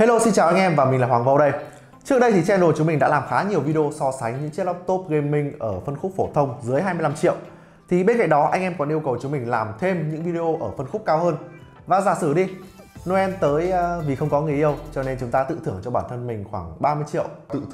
Hello, xin chào anh em và mình là Hoàng Vô đây. Trước đây thì channel chúng mình đã làm khá nhiều video so sánh những chiếc laptop gaming ở phân khúc phổ thông dưới 25 triệu. Thì bên cạnh đó anh em còn yêu cầu chúng mình làm thêm những video ở phân khúc cao hơn. Và giả sử đi, Noel tới vì không có người yêu cho nên chúng ta tự thưởng cho bản thân mình khoảng 30 triệu.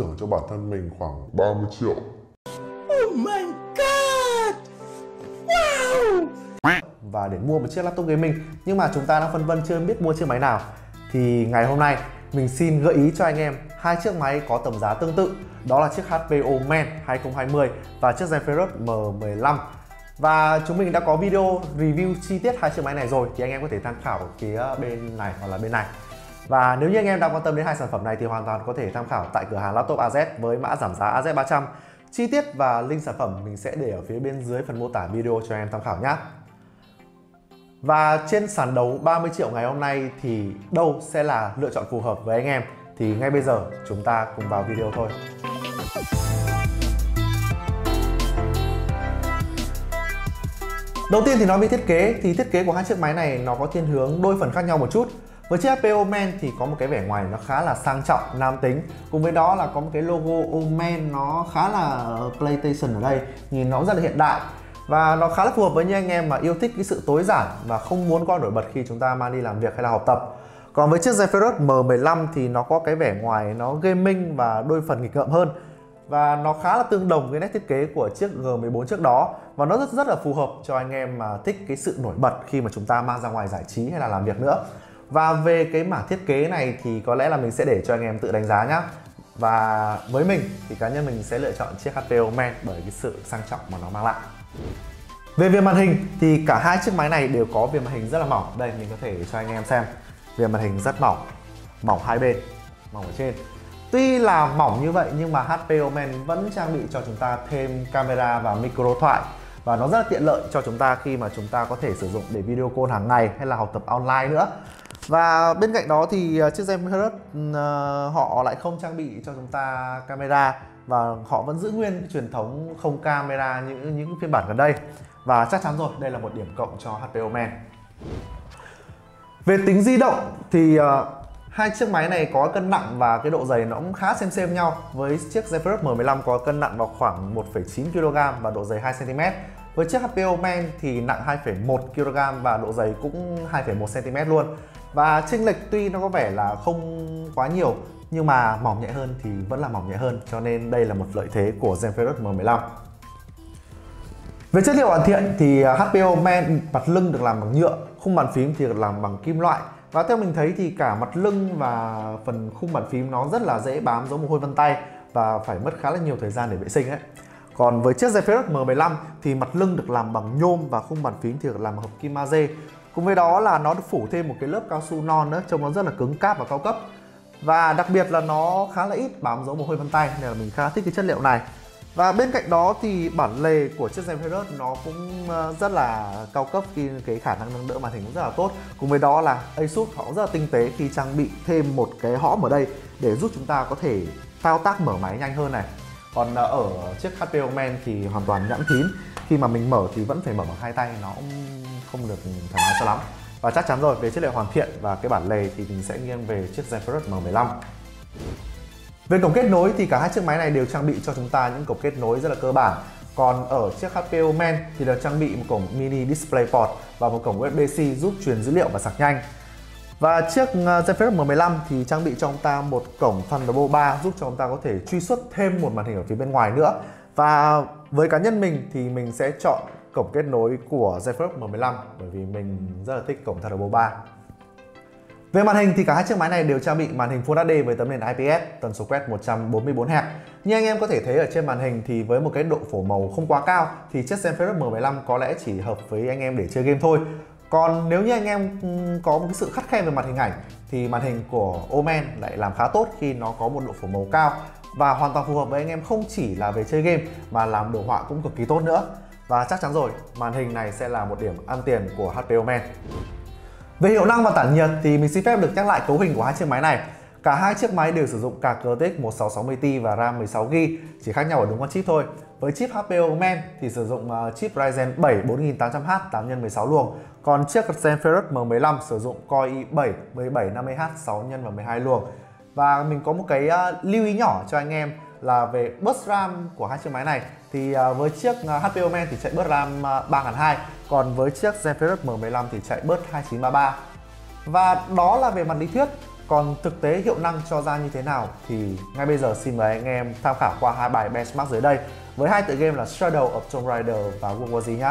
Oh my god! Wow! Và để mua một chiếc laptop gaming, nhưng mà chúng ta đang phân vân chưa biết mua chiếc máy nào. Thì ngày hôm nay mình xin gợi ý cho anh em hai chiếc máy có tầm giá tương tự. Đó là chiếc HP Omen 2020 và chiếc Zephyrus M15. Và chúng mình đã có video review chi tiết hai chiếc máy này rồi, thì anh em có thể tham khảo phía bên này hoặc là bên này. Và nếu như anh em đang quan tâm đến hai sản phẩm này thì hoàn toàn có thể tham khảo tại cửa hàng Laptop AZ với mã giảm giá AZ300. Chi tiết và link sản phẩm mình sẽ để ở phía bên dưới phần mô tả video cho anh em tham khảo nhé. Và trên sàn đấu 30 triệu ngày hôm nay thì đâu sẽ là lựa chọn phù hợp với anh em? Thì ngay bây giờ chúng ta cùng vào video thôi. Đầu tiên thì nói về thiết kế, thì thiết kế của hai chiếc máy này nó có thiên hướng đôi phần khác nhau một chút. Với chiếc HP Omen thì có một cái vẻ ngoài nó khá là sang trọng, nam tính. Cùng với đó là có một cái logo Omen nó khá là PlayStation ở đây, nhìn nó rất là hiện đại. Và nó khá là phù hợp với những anh em mà yêu thích cái sự tối giản và không muốn quá nổi bật khi chúng ta mang đi làm việc hay là học tập. Còn với chiếc Zephyrus M15 thì nó có cái vẻ ngoài nó gaming và đôi phần nghịch ngợm hơn. Và nó khá là tương đồng với nét thiết kế của chiếc G14 trước đó. Và nó rất là phù hợp cho anh em mà thích cái sự nổi bật khi mà chúng ta mang ra ngoài giải trí hay là làm việc nữa. Và về cái mảng thiết kế này thì có lẽ là mình sẽ để cho anh em tự đánh giá nhé. Và với mình thì cá nhân mình sẽ lựa chọn chiếc HP Omen bởi cái sự sang trọng mà nó mang lại. Về viền màn hình thì cả hai chiếc máy này đều có viền màn hình rất là mỏng. Đây mình có thể cho anh em xem. Viền màn hình rất mỏng, mỏng hai bên, mỏng ở trên. Tuy là mỏng như vậy nhưng mà HP Omen vẫn trang bị cho chúng ta thêm camera và micro thoại. Và nó rất là tiện lợi cho chúng ta khi mà chúng ta có thể sử dụng để video call hàng ngày hay là học tập online nữa. Và bên cạnh đó thì chiếc Zephyrus họ lại không trang bị cho chúng ta camera. Và họ vẫn giữ nguyên cái truyền thống không camera như những phiên bản gần đây. Và chắc chắn rồi, đây là một điểm cộng cho HP Omen. Về tính di động thì hai chiếc máy này có cân nặng và cái độ dày nó cũng khá xem nhau. Với chiếc Zephyrus M15 có cân nặng vào khoảng 1,9 kg và độ dày 2 cm. Với chiếc HP Omen thì nặng 2,1 kg và độ dày cũng 2,1 cm luôn. Và chênh lệch tuy nó có vẻ là không quá nhiều nhưng mà mỏng nhẹ hơn thì vẫn là mỏng nhẹ hơn, cho nên đây là một lợi thế của Zephyrus M15. Về chất liệu hoàn thiện thì HP Omen mặt lưng được làm bằng nhựa, khung bàn phím thì được làm bằng kim loại. Và theo mình thấy thì cả mặt lưng và phần khung bàn phím nó rất là dễ bám dấu mồ hôi vân tay và phải mất khá là nhiều thời gian để vệ sinh ấy. Còn với chiếc Zephyrus M15 thì mặt lưng được làm bằng nhôm và khung bàn phím thì được làm bằng hợp kim magie. Cùng với đó là nó được phủ thêm một cái lớp cao su non nữa, trông nó rất là cứng cáp và cao cấp. Và đặc biệt là nó khá là ít bám dấu mồ hôi vân tay nên là mình khá thích cái chất liệu này. Và bên cạnh đó thì bản lề của chiếc Zephyrus nó cũng rất là cao cấp khi cái khả năng nâng đỡ màn hình cũng rất là tốt. Cùng với đó là Asus họ rất là tinh tế khi trang bị thêm một cái hõm ở đây để giúp chúng ta có thể thao tác mở máy nhanh hơn này. Còn ở chiếc HP Omen thì hoàn toàn nhẵn thín, khi mà mình mở thì vẫn phải mở bằng hai tay, nó cũng không được thoải mái cho lắm. Và chắc chắn rồi, về chất liệu hoàn thiện và cái bản lề thì mình sẽ nghiêng về chiếc Zephyrus M15. Về cổng kết nối thì cả hai chiếc máy này đều trang bị cho chúng ta những cổng kết nối rất là cơ bản. Còn ở chiếc HP Omen thì được trang bị một cổng mini DisplayPort và một cổng USB-C giúp truyền dữ liệu và sạc nhanh. Và chiếc Zephyrus M15 thì trang bị cho chúng ta một cổng Thunderbolt 3 giúp cho chúng ta có thể truy xuất thêm một màn hình ở phía bên ngoài nữa. Và với cá nhân mình thì mình sẽ chọn cổng kết nối của Zephyrus M15 bởi vì mình rất là thích cổng Thunderbolt 3. Về màn hình thì cả hai chiếc máy này đều trang bị màn hình Full HD với tấm nền IPS, tần số quét 144 Hz. Như anh em có thể thấy ở trên màn hình thì với một cái độ phổ màu không quá cao thì chiếc Zephyrus M15 có lẽ chỉ hợp với anh em để chơi game thôi. Còn nếu như anh em có một cái sự khắt khe về mặt hình ảnh thì màn hình của Omen lại làm khá tốt khi nó có một độ phổ màu cao và hoàn toàn phù hợp với anh em không chỉ là về chơi game mà làm đồ họa cũng cực kỳ tốt nữa. Và chắc chắn rồi, màn hình này sẽ là một điểm ăn tiền của HP Omen. Về hiệu năng và tản nhiệt thì mình xin phép được nhắc lại cấu hình của hai chiếc máy này. Cả hai chiếc máy đều sử dụng card RTX 1660 Ti và RAM 16GB, chỉ khác nhau ở đúng con chip thôi. Với chip HP Omen thì sử dụng chip Ryzen 7 4800H 8x16 luồng, còn chiếc Zephyrus M15 sử dụng Core i7 1750H 6x12 luồng. Và mình có một cái lưu ý nhỏ cho anh em là về bus RAM của hai chiếc máy này. Thì với chiếc HP Omen thì chạy bus RAM 3200, còn với chiếc Zephyrus M15 thì chạy bus 2933. Và đó là về mặt lý thuyết. Còn thực tế hiệu năng cho ra như thế nào thì ngay bây giờ xin mời anh em tham khảo qua hai bài benchmark dưới đây với hai tựa game là Shadow of Tomb Raider và World War Z nhé.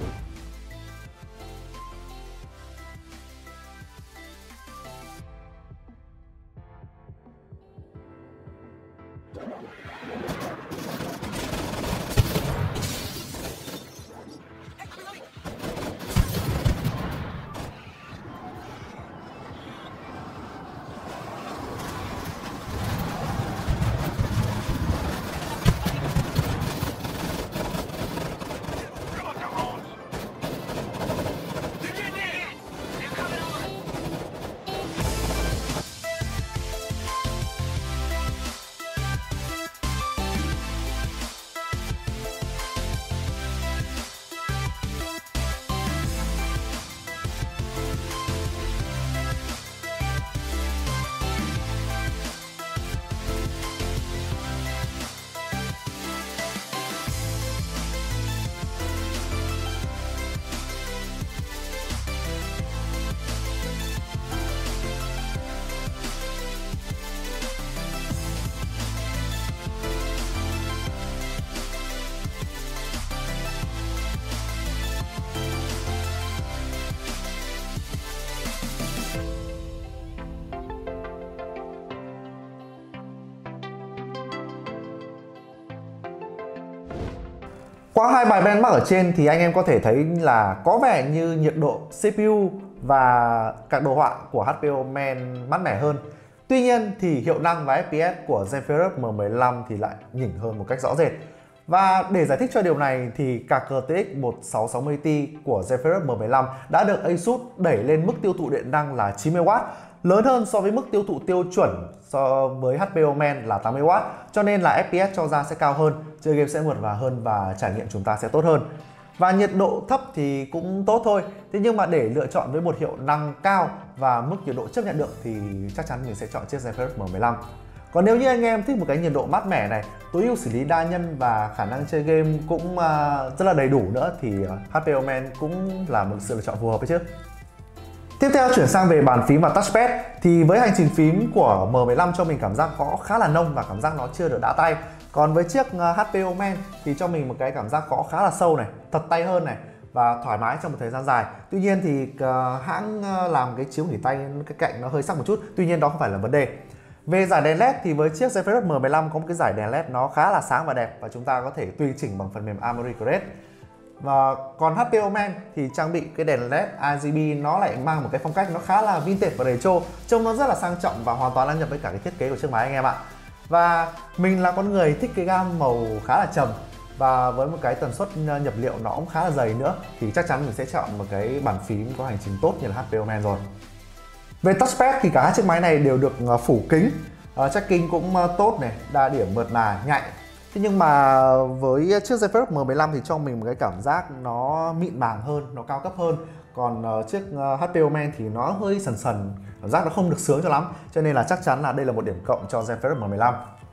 Qua hai bài benchmark ở trên thì anh em có thể thấy là có vẻ như nhiệt độ CPU và các đồ họa của HP Omen mát mẻ hơn. Tuy nhiên thì hiệu năng và FPS của Zephyrus M15 thì lại nhỉnh hơn một cách rõ rệt. Và để giải thích cho điều này thì card RTX 1660 Ti của Zephyrus M15 đã được ASUS đẩy lên mức tiêu thụ điện năng là 90W, lớn hơn so với mức tiêu thụ tiêu chuẩn so với HP Omen là 80W, cho nên là FPS cho ra sẽ cao hơn, chơi game sẽ mượt mà hơn và trải nghiệm chúng ta sẽ tốt hơn. Và nhiệt độ thấp thì cũng tốt thôi. Thế nhưng mà để lựa chọn với một hiệu năng cao và mức nhiệt độ chấp nhận được thì chắc chắn mình sẽ chọn chiếc Zephyrus M15. Còn nếu như anh em thích một cái nhiệt độ mát mẻ này, tối ưu xử lý đa nhân và khả năng chơi game cũng rất là đầy đủ nữa thì HP Omen cũng là một sự lựa chọn phù hợp đấy chứ. Tiếp theo chuyển sang về bàn phím và touchpad thì với hành trình phím của M15 cho mình cảm giác có khá là nông và cảm giác nó chưa được đã tay. Còn với chiếc HP Omen thì cho mình một cái cảm giác có khá là sâu này, thật tay hơn này và thoải mái trong một thời gian dài. Tuy nhiên thì hãng làm cái chiếu nghỉ tay cái cạnh nó hơi sắc một chút, tuy nhiên đó không phải là vấn đề. Về giải đèn LED thì với chiếc Zephyrus M15 có một cái giải đèn LED nó khá là sáng và đẹp và chúng ta có thể tùy chỉnh bằng phần mềm Armoury Crest. Và còn HP Omen thì trang bị cái đèn LED RGB nó lại mang một cái phong cách nó khá là vintage và retro, trông nó rất là sang trọng và hoàn toàn ăn nhập với cả cái thiết kế của chiếc máy anh em ạ. Và mình là con người thích cái gam màu khá là trầm và với một cái tần suất nhập liệu nó cũng khá là dày nữa thì chắc chắn mình sẽ chọn một cái bàn phím có hành trình tốt như là HP Omen rồi. Về touchpad thì cả hai chiếc máy này đều được phủ kính, tracking cũng tốt này, đa điểm mượt mà, nhạy. Thế nhưng mà với chiếc Zephyrus M15 thì cho mình một cái cảm giác nó mịn màng hơn, nó cao cấp hơn. Còn chiếc HP Omen thì nó hơi sần sần, cảm giác nó không được sướng cho lắm. Cho nên là chắc chắn là đây là một điểm cộng cho Zephyrus M15.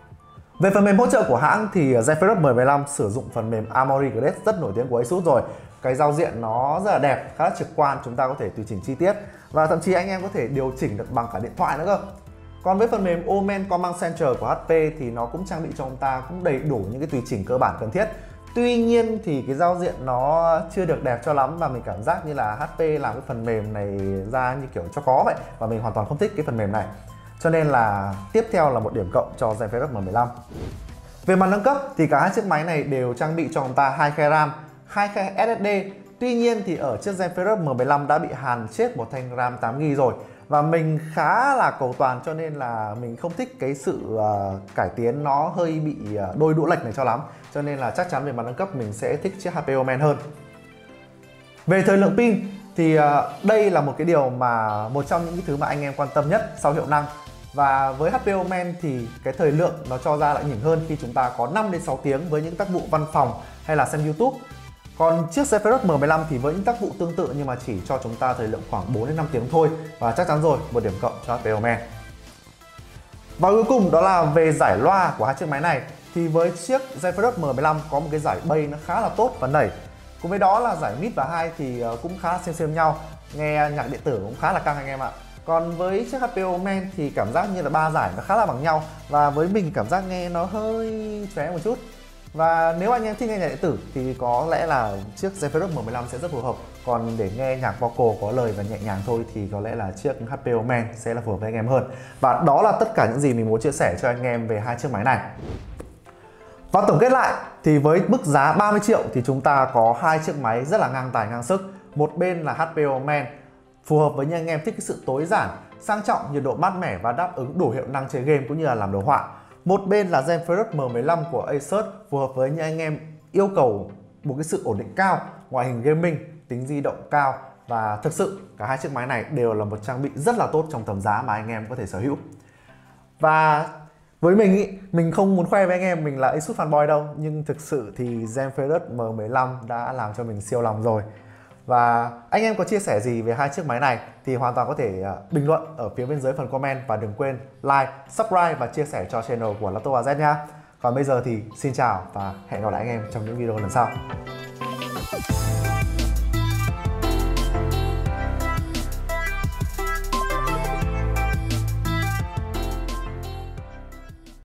Về phần mềm hỗ trợ của hãng thì Zephyrus M15 sử dụng phần mềm Armoury Crest rất nổi tiếng của ASUS rồi. Cái giao diện nó rất là đẹp, khá là trực quan, chúng ta có thể tùy chỉnh chi tiết và thậm chí anh em có thể điều chỉnh được bằng cả điện thoại nữa cơ. Còn với phần mềm Omen Command Center của HP thì nó cũng trang bị cho chúng ta cũng đầy đủ những cái tùy chỉnh cơ bản cần thiết. Tuy nhiên thì cái giao diện nó chưa được đẹp cho lắm và mình cảm giác như là HP làm cái phần mềm này ra như kiểu cho có vậy và mình hoàn toàn không thích cái phần mềm này. Cho nên là tiếp theo là một điểm cộng cho Zephyrus M15. Về mặt nâng cấp thì cả hai chiếc máy này đều trang bị cho chúng ta 2 khe RAM, 2 khe SSD. Tuy nhiên thì ở chiếc Zephyrus M15 đã bị hàn chết một thanh RAM 8GB rồi. Và mình khá là cầu toàn cho nên là mình không thích cái sự cải tiến nó hơi bị đôi đũa lệch này cho lắm. Cho nên là chắc chắn về mặt nâng cấp mình sẽ thích chiếc HP Omen hơn. Về thời lượng pin thì đây là một cái điều mà một trong những cái thứ mà anh em quan tâm nhất sau hiệu năng. Và với HP Omen thì cái thời lượng nó cho ra lại nhỉnh hơn khi chúng ta có 5 đến 6 tiếng với những tác vụ văn phòng hay là xem YouTube. Còn chiếc Zephyrus M15 thì với những tác vụ tương tự nhưng mà chỉ cho chúng ta thời lượng khoảng 4 đến 5 tiếng thôi, và chắc chắn rồi, một điểm cộng cho HP Omen. Và cuối cùng đó là về giải loa của hai chiếc máy này. Thì với chiếc Zephyrus M15 có một cái giải bass nó khá là tốt và nảy. Cùng với đó là giải mid và high thì cũng khá là xem nhau, nghe nhạc điện tử cũng khá là căng anh em ạ. Còn với chiếc HP Omen thì cảm giác như là ba giải nó khá là bằng nhau, và với mình cảm giác nghe nó hơi chóe một chút. Và nếu anh em thích nghe nhạc điện tử thì có lẽ là chiếc Zephyrus M15 sẽ rất phù hợp. Còn để nghe nhạc vocal có lời và nhẹ nhàng thôi thì có lẽ là chiếc HP Omen sẽ là phù hợp với anh em hơn. Và đó là tất cả những gì mình muốn chia sẻ cho anh em về hai chiếc máy này. Và tổng kết lại thì với mức giá 30 triệu thì chúng ta có hai chiếc máy rất là ngang tài ngang sức. Một bên là HP Omen phù hợp với những anh em thích cái sự tối giản, sang trọng, nhiệt độ mát mẻ và đáp ứng đủ hiệu năng chơi game cũng như là làm đồ họa. Một bên là Zephyrus M15 của Asus phù hợp với những anh em yêu cầu một cái sự ổn định cao, ngoại hình gaming, tính di động cao, và thực sự cả hai chiếc máy này đều là một trang bị rất là tốt trong tầm giá mà anh em có thể sở hữu. Và với mình ý, mình không muốn khoe với anh em mình là Asus fanboy đâu, nhưng thực sự thì Zephyrus M15 đã làm cho mình siêu lòng rồi. Và anh em có chia sẻ gì về hai chiếc máy này thì hoàn toàn có thể bình luận ở phía bên dưới phần comment, và đừng quên like, subscribe và chia sẻ cho channel của Laptop AZ nhá. Còn bây giờ thì xin chào và hẹn gặp lại anh em trong những video lần sau.